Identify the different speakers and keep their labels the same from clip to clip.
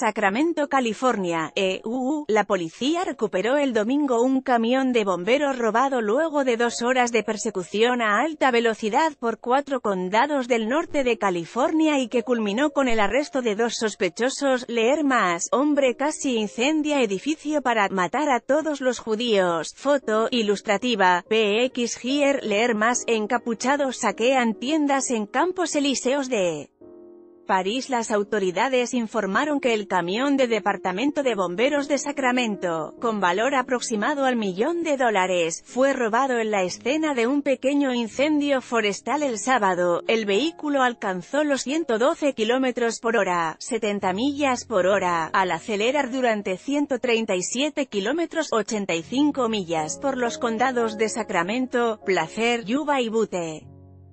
Speaker 1: Sacramento, California, la policía recuperó el domingo un camión de bomberos robado luego de 2 horas de persecución a alta velocidad por 4 condados del norte de California y que culminó con el arresto de 2 sospechosos. Leer más: hombre casi incendia edificio para matar a todos los judíos. Foto ilustrativa, PX Here. Leer más: encapuchados saquean tiendas en Campos Elíseos de París. Las autoridades informaron que el camión del Departamento de Bomberos de Sacramento, con valor aproximado al $1.000.000, fue robado en la escena de un pequeño incendio forestal el sábado. El vehículo alcanzó los 112 km por hora, 70 millas por hora, al acelerar durante 137 km, 85 millas, por los condados de Sacramento, Placer, Yuba y Butte.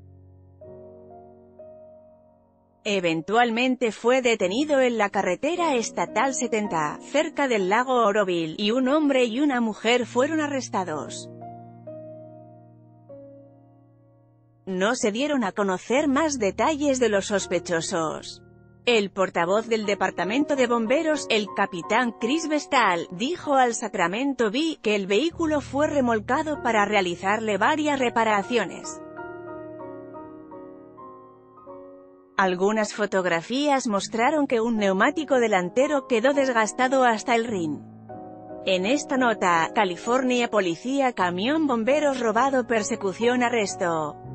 Speaker 1: Eventualmente fue detenido en la carretera estatal 70, cerca del lago Oroville, y un hombre y una mujer fueron arrestados. No se dieron a conocer más detalles de los sospechosos. El portavoz del Departamento de Bomberos, el capitán Chris Vestal, dijo al Sacramento Bee que el vehículo fue remolcado para realizarle varias reparaciones. Algunas fotografías mostraron que un neumático delantero quedó desgastado hasta el rin. En esta nota: California policía, camión bomberos robado, persecución, arresto.